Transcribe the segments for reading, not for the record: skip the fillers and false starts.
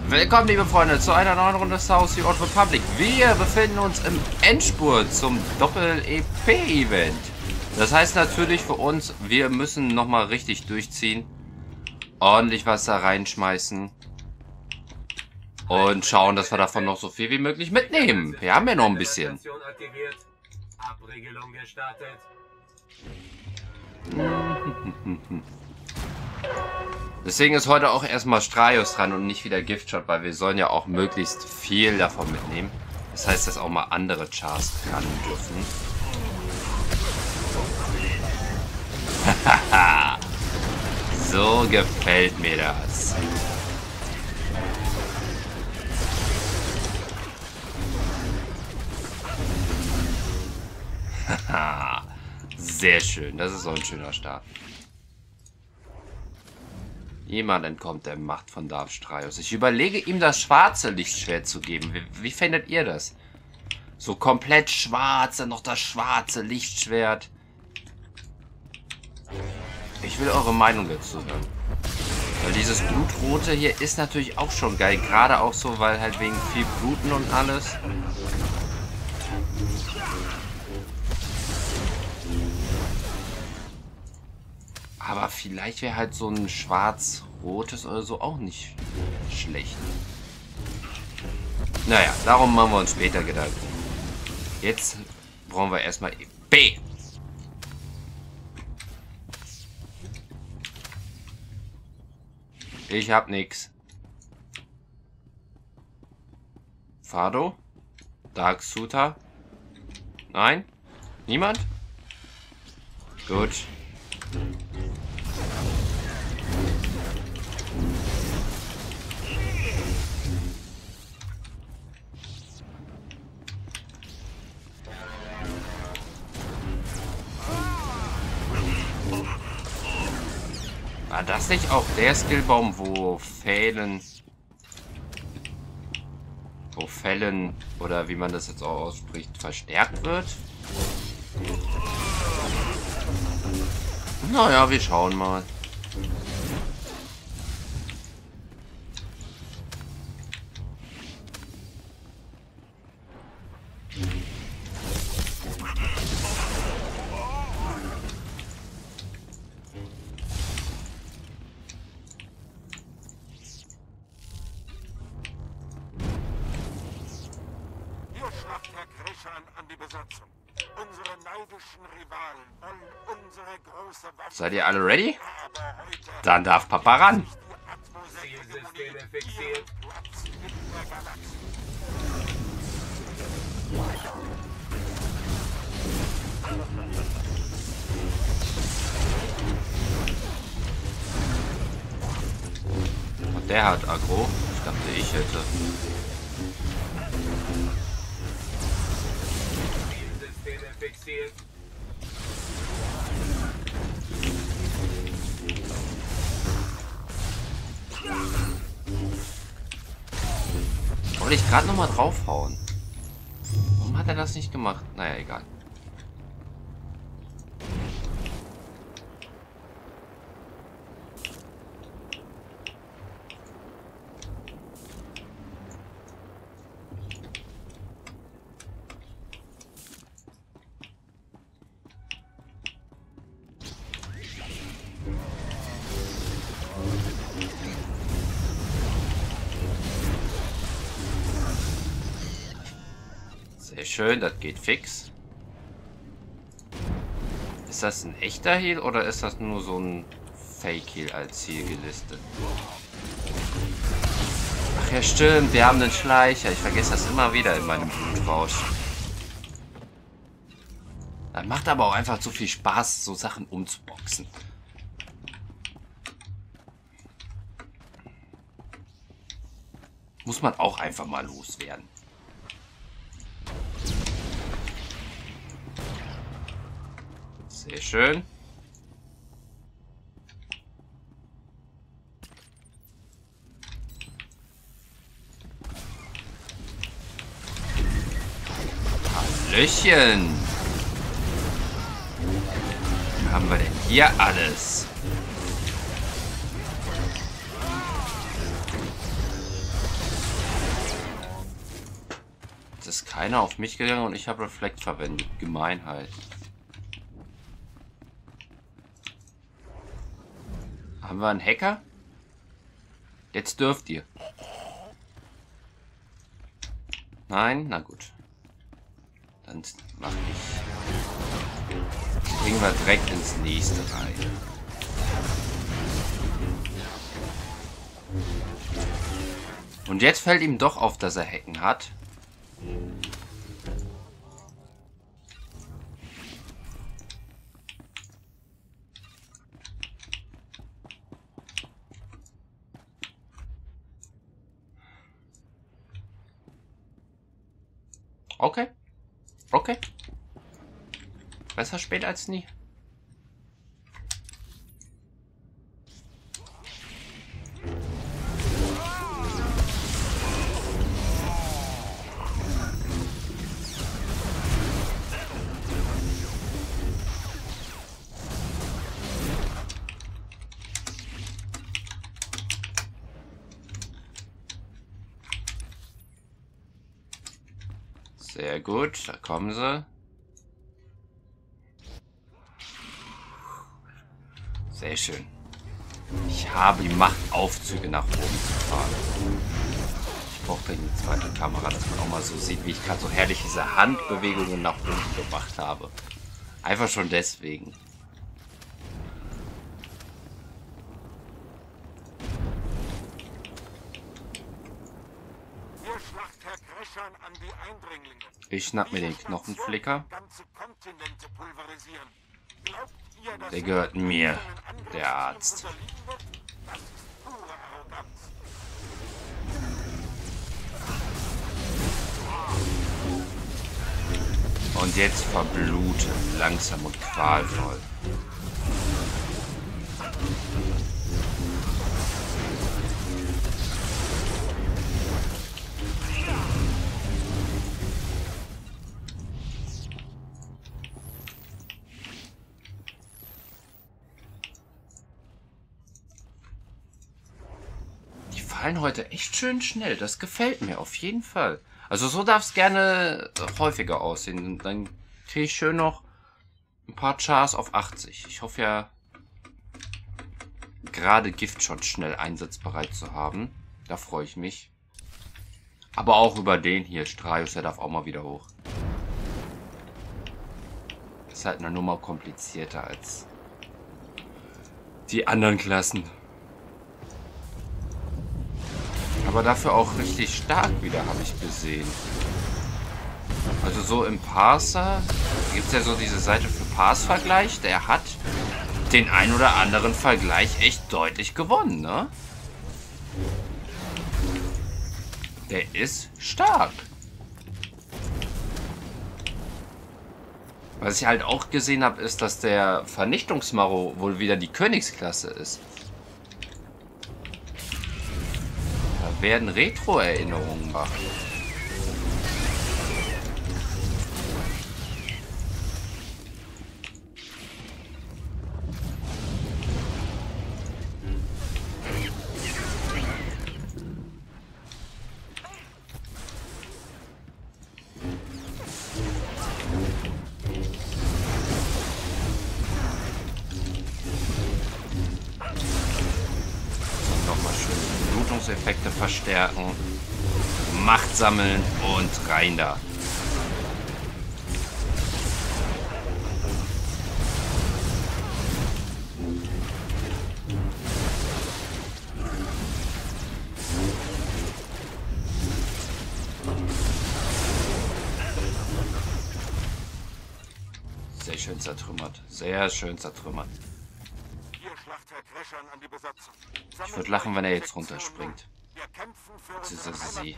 Willkommen, liebe Freunde, zu einer neuen Runde Star Wars: The Old Republic. Wir befinden uns im Endspurt zum Doppel-EP-Event. Das heißt natürlich für uns, wir müssen nochmal richtig durchziehen. Ordentlich was da reinschmeißen. Und schauen, dass wir davon noch so viel wie möglich mitnehmen. Wir haben ja noch ein bisschen. Abregelung gestartet. Deswegen ist heute auch erstmal Straios dran und nicht wieder Giftshot, weil wir sollen ja auch möglichst viel davon mitnehmen. Das heißt, dass auch mal andere Chars ran dürfen. So gefällt mir das. Sehr schön, das ist so ein schöner Start. Jemand entkommt der Macht von Darth Straios. Ich überlege, ihm das schwarze Lichtschwert zu geben. Wie fändet ihr das? So komplett schwarz, dann noch das schwarze Lichtschwert. Ich will eure Meinung dazu hören. Weil dieses Blutrote hier ist natürlich auch schon geil. Gerade auch so, weil halt wegen viel Bluten und alles. Aber vielleicht wäre halt so ein schwarz-rotes oder so auch nicht schlecht. Naja, darum machen wir uns später Gedanken. Jetzt brauchen wir erstmal B. Ich hab nix. Fado? Dark Suta? Nein? Niemand? Gut. War das nicht auch der Skillbaum, wo Fällen, oder wie man das jetzt auch ausspricht, verstärkt wird? Naja, wir schauen mal. An die Besatzung. Unsere neidischen Rivalen wollen unsere große Waffe. Seid ihr alle ready? Dann darf Papa ran. Zielsysteme fixiert. Und der hat Aggro. Ich dachte, ich hätte. Fixiert. Wollte ich gerade noch mal draufhauen. Warum hat er das nicht gemacht? Naja, egal. Sehr schön, das geht fix. Ist das ein echter Heal oder ist das nur so ein Fake-Heal als Ziel gelistet? Ach ja, stimmt, wir haben einen Schleicher. Ich vergesse das immer wieder in meinem Blutrausch. Das macht aber auch einfach zu viel Spaß, so Sachen umzuboxen. Muss man auch einfach mal loswerden. Sehr schön. Hallöchen. Was haben wir denn hier alles? ist keiner auf mich gegangen und ich habe Reflekt verwendet. Gemeinheit. Haben wir einen Hacker? Jetzt dürft ihr. Nein? Na gut. Dann mache ich. Bringen wir direkt ins nächste rein. Und jetzt fällt ihm doch auf, dass er Hacken hat. Okay. Okay. Besser spät als nie. Sehr gut, da kommen sie. Sehr schön. Ich habe die Macht, Aufzüge nach oben zu fahren. Ich brauche eine zweite Kamera, dass man auch mal so sieht, wie ich gerade so herrlich diese Handbewegungen nach unten gemacht habe. Einfach schon deswegen. Ich schnapp mir den Knochenflicker. Der gehört mir, der Arzt. Und jetzt verblute, langsam und qualvoll. Heute echt schön schnell. Das gefällt mir auf jeden Fall. Also so darf es gerne häufiger aussehen. Dann kriege ich schön noch ein paar Chars auf 80. Ich hoffe ja, gerade Giftshot schnell einsatzbereit zu haben. Da freue ich mich. Aber auch über den hier. Straius, der darf auch mal wieder hoch. Ist halt eine Nummer komplizierter als die anderen Klassen. Aber dafür auch richtig stark wieder, habe ich gesehen. Also so im Parser gibt es ja so diese Seite für Pass-Vergleich. Der hat den ein oder anderen Vergleich echt deutlich gewonnen, ne? Der ist stark. Was ich halt auch gesehen habe, ist, dass der Vernichtungsmaro wohl wieder die Königsklasse ist. Werden Retro-Erinnerungen machen. Effekte verstärken, Macht sammeln und rein da. Sehr schön zertrümmert. Sehr schön zertrümmert. Ich würde lachen, wenn er jetzt runterspringt. Jetzt ist es sie.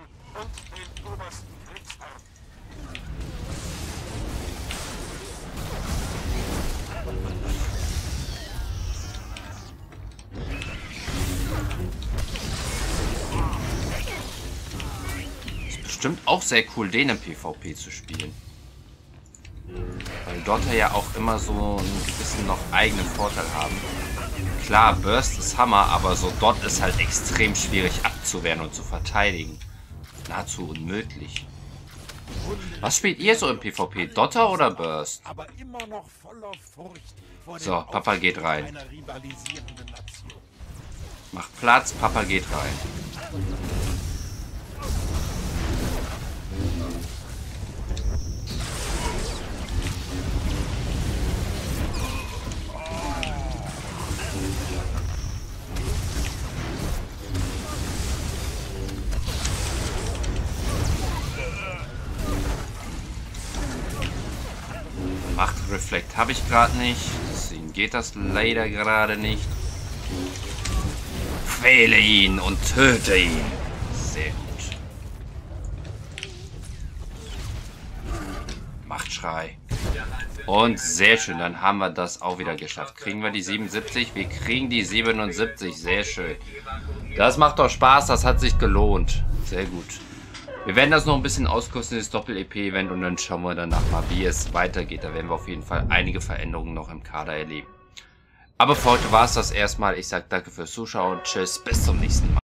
Ist bestimmt auch sehr cool, den im PvP zu spielen. Weil dort ja auch immer so einen gewissen noch eigenen Vorteil haben. Klar, Burst ist Hammer, aber so dort ist halt extrem schwierig abzuwehren und zu verteidigen. Nahezu unmöglich. Was spielt ihr so im PvP? Dotter oder Burst? Aber immer noch voller Furcht vor So, dem Papa geht Aufstieg rein. einer rivalisierenden Nation. Macht Platz, Papa geht rein. Machtreflekt habe ich gerade nicht. Deswegen geht das leider gerade nicht. Quäle ihn und töte ihn. Sehr gut. Machtschrei. Und sehr schön, dann haben wir das auch wieder geschafft. Kriegen wir die 77? Wir kriegen die 77. Sehr schön. Das macht doch Spaß, das hat sich gelohnt. Sehr gut. Wir werden das noch ein bisschen auskosten, das Doppel-EP-Event, und dann schauen wir danach mal, wie es weitergeht. Da werden wir auf jeden Fall einige Veränderungen noch im Kader erleben. Aber für heute war es das erstmal. Ich sage danke fürs Zuschauen. Tschüss, bis zum nächsten Mal.